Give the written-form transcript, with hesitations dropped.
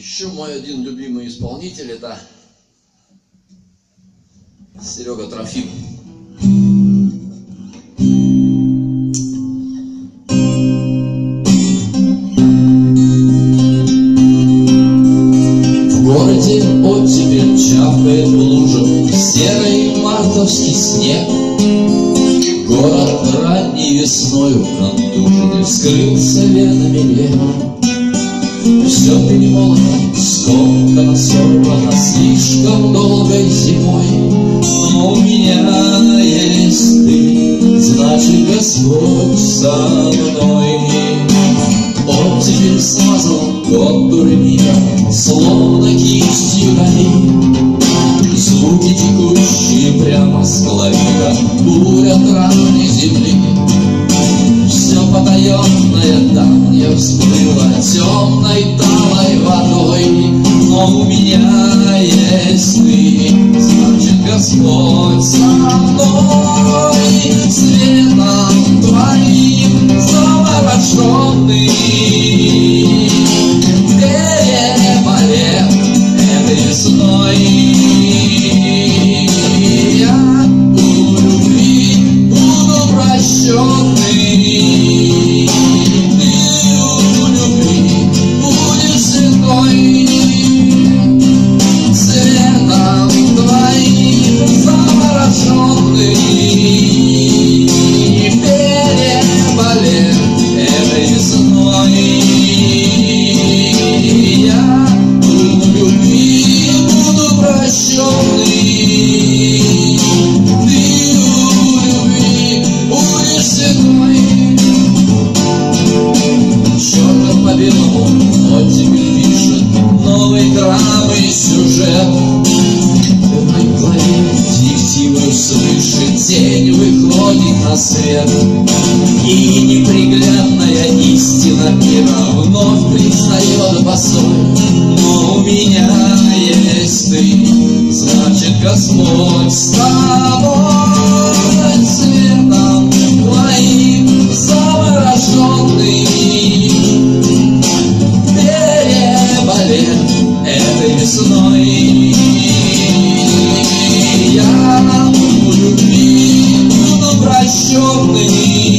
Еще мой один любимый исполнитель — это Серега Трофим. В городе оттепель чавкает в лужах серый мартовский снег. Город ранней весною контуженный вскрылся венами лет. Все ты не молод, скомкано, сорвано слишком долгой зимой. Но у меня есть ты, значит, Господь со мной. Оттепель смазал контуры мира, словно кистью гони. Звуки текущие прямо с клавира, буря травной земли. Все потаенное давнее всплыло темной талой водой. Но у меня есть ты, значит, Господь со мной. Светом твоим завороженный переболев этой весной. Я у любви буду прощенный. Оттепель пишет новый драмы сюжет. В моей голове директивы слышит, тень выходит на свет. И неприглядная истина мира вновь признает босой. Но у меня есть ты, значит, Господь с тобой. Светом твоим завороженный этой весной. Я у любви буду прощенный.